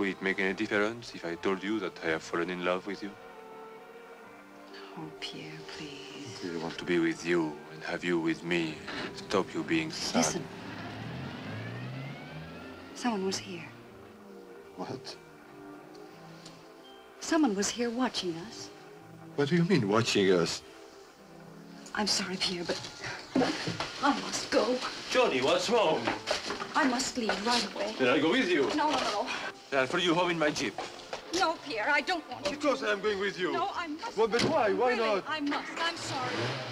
Would it make any difference if I told you that I have fallen in love with you? Oh, Pierre, please. I want to be with you and have you with me. Stop you being sad. Listen. Someone was here. What? Someone was here watching us. What do you mean, watching us? I'm sorry, Pierre, but I must go. Johnny, what's wrong? I must leave right away. Then I'll go with you. No, no, no. Then I'll follow you home in my jeep. No, Pierre, I don't want you to. Of course I am going with you. No, I must. Well, but why? Why really, not? I must. I'm sorry.